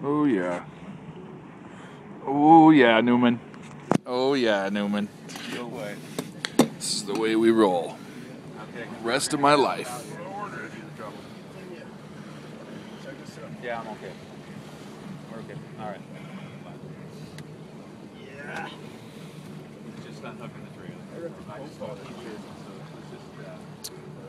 Oh yeah. Oh yeah, Newman. Oh yeah, Newman. Your way. This is the way we roll. Okay. Rest of my life. Yeah, I'm okay. We're okay. All right. Yeah. Just unhooking the trailer. I just saw the so let's just